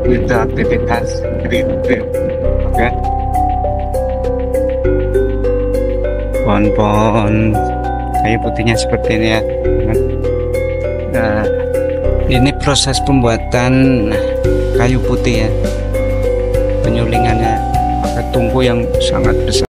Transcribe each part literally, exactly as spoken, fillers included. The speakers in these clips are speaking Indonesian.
itu aktivitas green green. Oke, pohon-pohon kayu putihnya seperti ini ya. Nah, ini proses pembuatan kayu putih ya, penyulingannya pakai tungku yang sangat besar.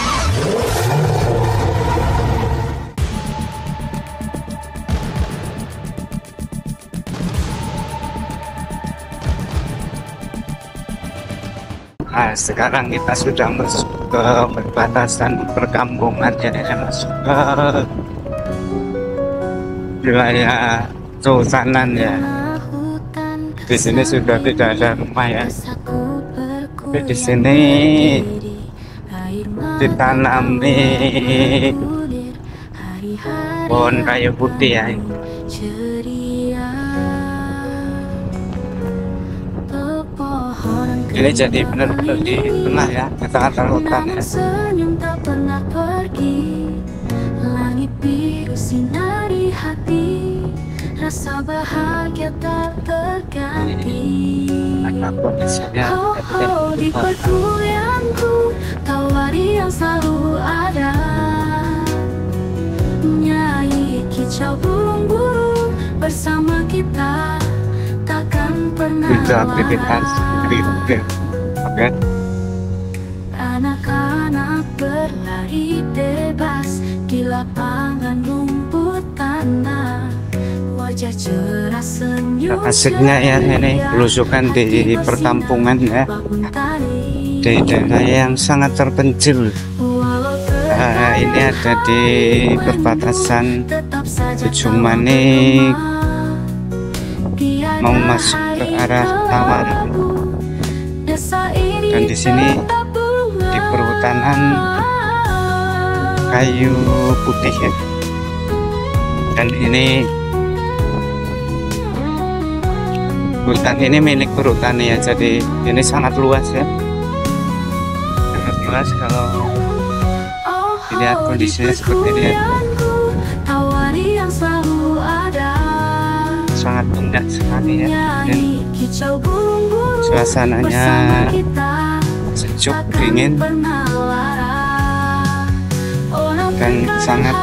Nah, sekarang kita sudah masuk ke perbatasan perkampungan, jadi masuk ke wilayah kehutanan ya. Di sini sudah tidak ada rumah ya. Tapi di sini ditanami pohon kayu putih ya. Ini jadi benar-benar di tengah ya, di tengah hutan ya. Senyum tak pernah pergi, langit biru sinari hati, rasa bahagia tak terganti. Oh, oh, di perkuliahanku, tawari yang selalu ada, menyayi kicau burung-burung bersama kita, takkan pernah itu aktivitas green green. Oke, anak-anak berlari bebas di lapangan rumput tanah, wajah cerah senyum. asiknya ya ini belusukan di perkampungan ya, di daerah yang sangat terpencil. Nah, ini ada di perbatasan Ujung Manik mau masuk ke arah Tawar, dan di sini di perhutanan kayu putih ya. Dan ini hutan ini milik perhutani ya, jadi ini sangat luas ya, sangat luas. Kalau dilihat kondisinya seperti ini ya, sangat indah sekali ya, dan suasananya sejuk, dingin, dan sangat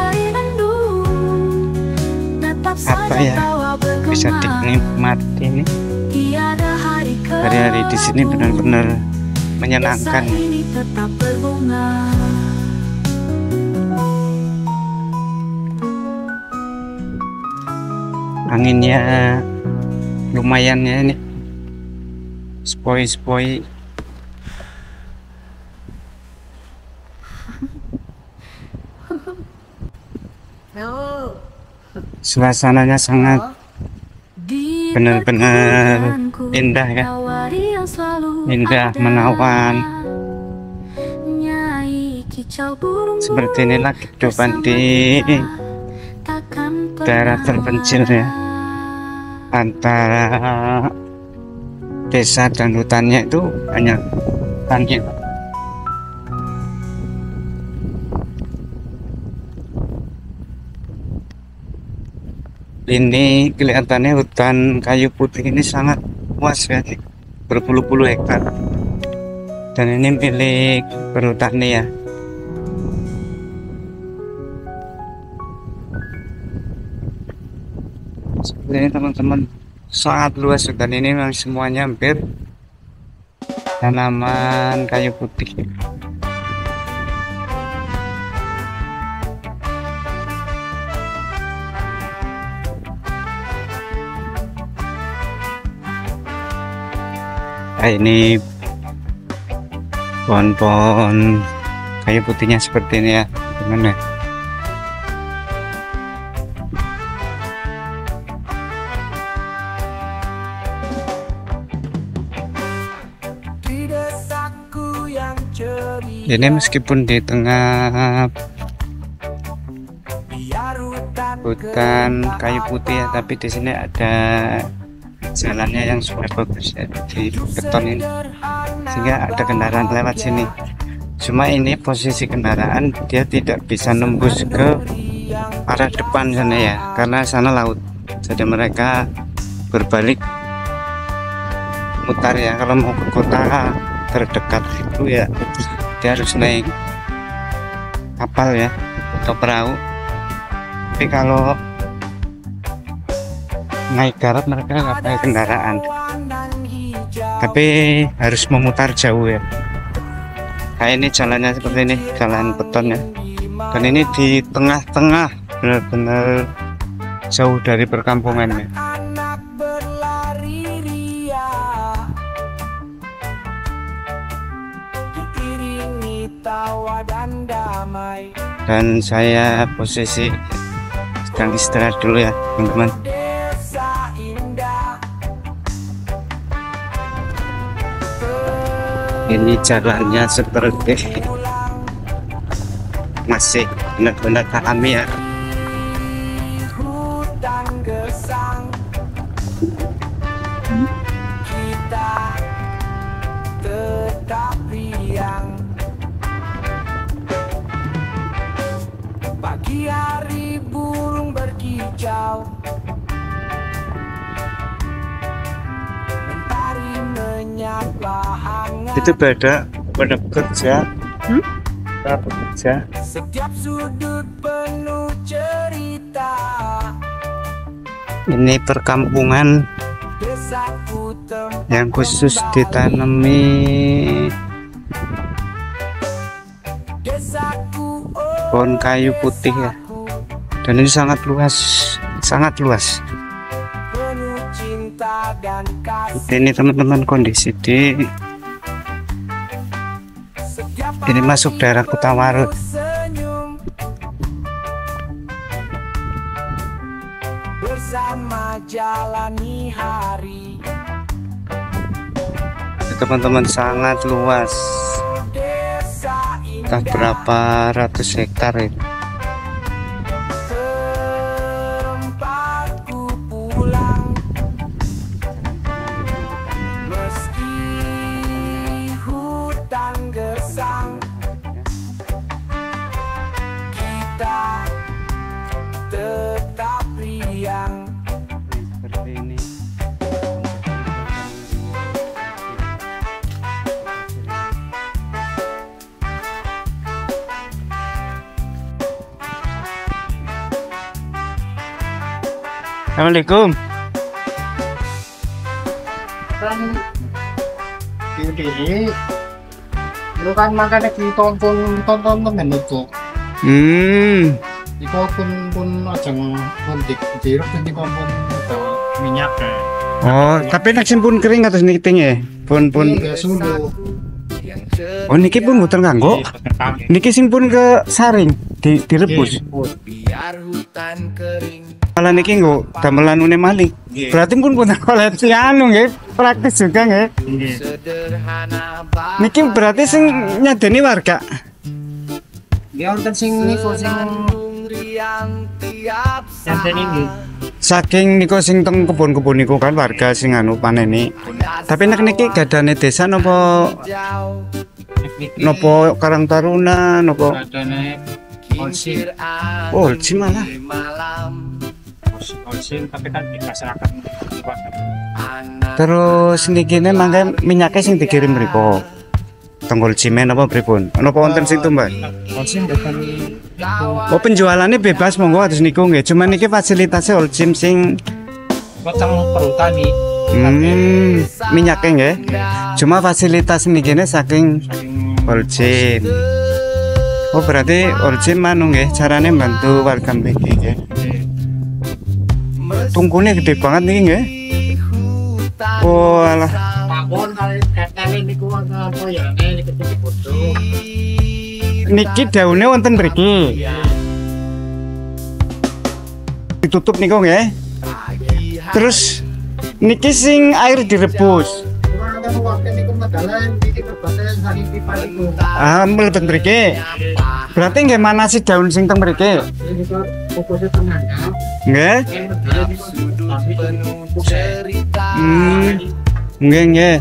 apa ya, bisa dinikmati nih. Hari-hari di sini benar-benar menyenangkan. Anginnya lumayan ya ini, spoi-spoi. Suasananya sangat benar-benar indah ya, indah, menawan. Seperti inilah kehidupan di daerah terpencil ya, antara desa dan hutannya itu hanya hutannya. Ini kelihatannya hutan kayu putih ini sangat luas ya, berpuluh-puluh hektar, dan ini milik perhutani ya. Seperti ini teman-teman, sangat luas hutan ini, memang semuanya hampir tanaman kayu putih. Nah, ini pohon-pohon kayu putihnya seperti ini ya teman-teman ya. Ini meskipun di tengah hutan kayu putih ya, tapi di sini ada jalannya yang sudah bagus ya, di beton ini, sehingga ada kendaraan lewat sini. Cuma ini posisi kendaraan dia tidak bisa nembus ke arah depan sana ya, karena sana laut, jadi mereka berbalik mutar ya. Kalau mau ke kota terdekat itu ya dia harus naik kapal ya atau perahu. Tapi kalau naik darat mereka nggak pakai kendaraan, tapi harus memutar jauh ya. Kayak ini jalannya seperti ini, jalan beton ya. Dan ini di tengah-tengah, benar-benar jauh dari perkampungannya. Dan saya posisi sedang istirahat dulu ya teman-teman. Ini jalannya seperti masih benar-benar alami ya. Kita tetap riang. Pagi hari burung berkicau, mentari menyapa hangat. Itu beda pada bekerja, hmm? Pada bekerja. Setiap sudut penuh cerita. Ini perkampungan yang khusus ditanami pohon kayu putih ya. Dan ini sangat luas, sangat luas. Ini teman-teman kondisi di ini masuk daerah Kutawaru. Bersama jalani hari. Teman-teman sangat luas. Entah berapa ratus hektar itu. Tempatku pulang, meski hutan gersang, kita tetap riang. Seperti ini. Assalamualaikum. Kan ini lu kan makanya ditonton tonton temen itu. Hmm. Iku pun pun ajeng pun di jeruk nanti pun minyak. Oh, tapi nek pun kering atus niki ya. Pun pun. Oh, niki pun muter nganggo. Niki sing pun ke saring di direbus. Biar hutan kering. Kalau niki nggo damelan une malih. Berarti pun punya koleksi anu nggih, praktis juga nggih. Niki berarti sing nyadeni warga. Nggih wonten sing niku sing nyadeni nggih. Saking niku sing teng kebun-kebun niku kan warga sing anu paneni. Tapi nek niki gadane desa napa napa Karang Taruna napa gadane Olsim. Oh, Olsim malah. Olsim tapi kan dipasarkan. Terus niki ne mangke minyaknya sing dikirim mriku. Tenggol cimen apa pripun? Napa wonten sing tumbas? Olsim boten. Oh, penjualannya bebas monggo atus niku nggih. Cuman niki fasilitasnya Olsim sing Kotang perhutani. Hmm, minyaknya nggih. Cuma fasilitas niki ne saking Olsim. Oh, berarti Olsim manu nggih carane bantu warga mriki nggih. Tungkune gede banget nih nggih. Oh alah. Pawon kali niku apa ya niki foto. Niki daune wonten mriki. Ditutup niku nggih. Terus niki sing air direbus. Ah, mlebet mriki. Berarti nggih manasi daun sing teng mriki. Nggih. Hmm. Nggih, nggih.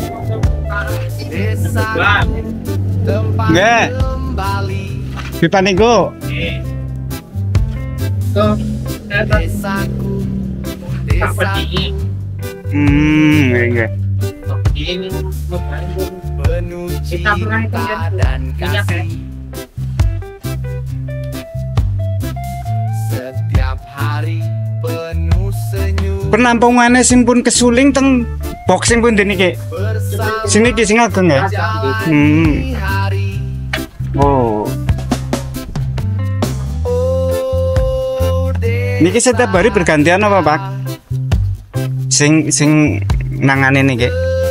Nggih. Pipa niku. Hmm, nggih, nggih. ini kita pernah itu dan kasih setiap hari penuh senyum. Penampungannya sing pun kesuling teng boxing pun dene iki. Sini ki sing ageng ya. Hmm. Oh. Niki setiap hari bergantian apa, Pak? Sing sing nangane niki.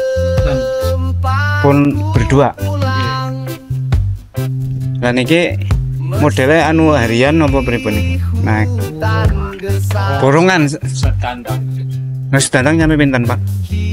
Pun berdua. Lah niki modelnya anu harian apa pripun niki? Nah. Borongan sedandang. Nah, sedandang nyampe pinten, Pak?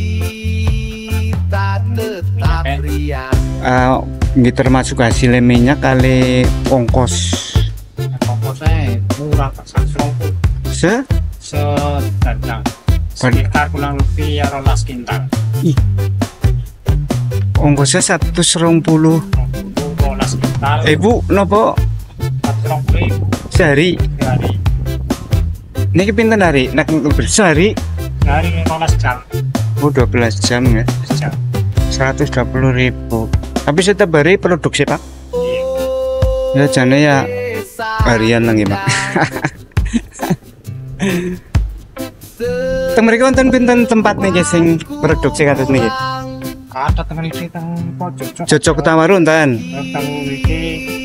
Uh, ini termasuk hasil minyak kali ongkos. Ongkosnya murah, Pak. Se? Sedandang. Sekitar kurang lebih ya rolas kintal. Ih. Ongkosnya satu serong puluh. Rolas kintal. Ibu, nopo? Satu serong puluh. Sehari. Sehari. Ini pinten hari? Nak sehari? Sehari rolas jam. Oh, dua belas jam ya. Jam. seratus dua puluh ribu. Tapi setiap hari produksi, Pak? Iya. Ya jane ya harian lang ya, Pak. Teng mriki wonten pinten tempat niki sing produksi kados niki? Ada temen iki teng pojok. Jojok Kutawaru enten. Teng iki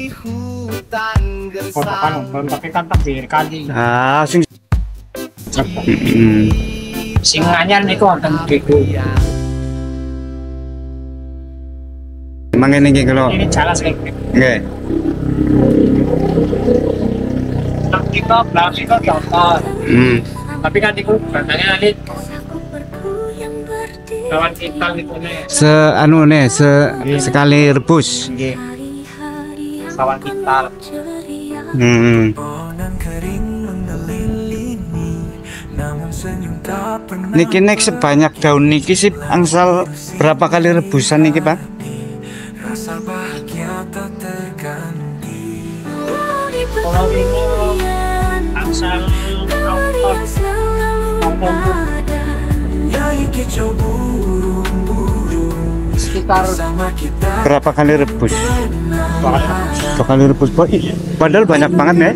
kotakan baru tapi kan tak kali. Ah, sing hmm. Sing anyar niku wonten Dedo. Mangene iki kalau Ini jalan sing. nggih. Kita belakang itu contoh. Hmm. Tapi kan itu batangnya nanti kawan kita gitu nih. Se anu nih, se sekali rebus. Nggih. Kawan kita. Hmm. Niki nek sebanyak daun niki sih angsal berapa kali rebusan niki, Pak? Kalau ini angsal sekitar Berapa kali rebus? Dua kali rebus. Padahal banyak banget ya.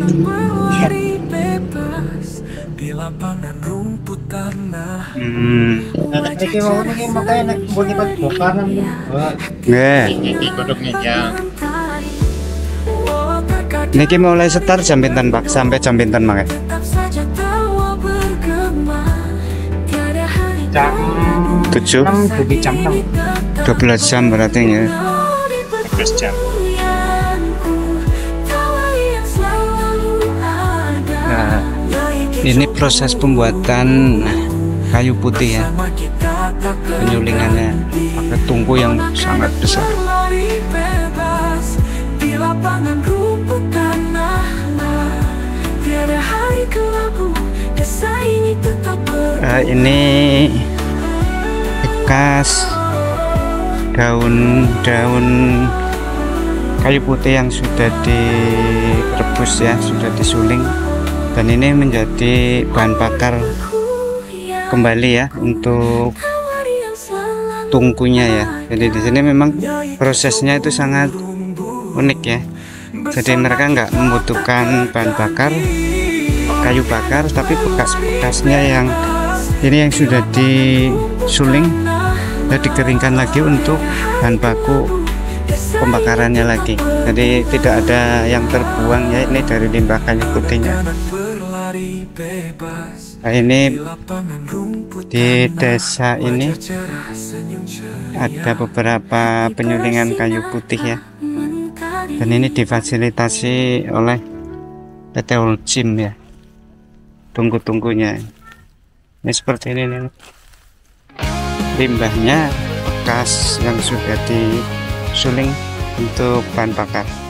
Hmm. nah iki mau iki makanya nek mbok ikut bokaran Nggih. iki kodoknya yang Niki mulai setar jam pinten, Pak? Sampai jam pinten mangke? jam tujuh. enam jadi jam enam dua belas jam berarti ya. dua belas jam. Nah, ini proses pembuatan kayu putih ya. Penyulingannya pakai tungku yang sangat besar. Uh, ini bekas daun-daun kayu putih yang sudah direbus ya, sudah disuling, dan ini menjadi bahan bakar kembali ya untuk tungkunya ya. Jadi di sini memang prosesnya itu sangat unik ya. Jadi mereka nggak membutuhkan bahan bakar kayu bakar, tapi bekas-bekasnya yang ini yang sudah disuling dan dikeringkan lagi untuk bahan baku pembakarannya lagi. Jadi tidak ada yang terbuang ya, ini dari limbah kayu putihnya. Nah, ini di desa ini ada beberapa penyulingan kayu putih ya, dan ini difasilitasi oleh P T Ulcim ya, tungku-tungkunya ini seperti ini nih. Limbahnya bekas yang sudah disuling untuk bahan bakar.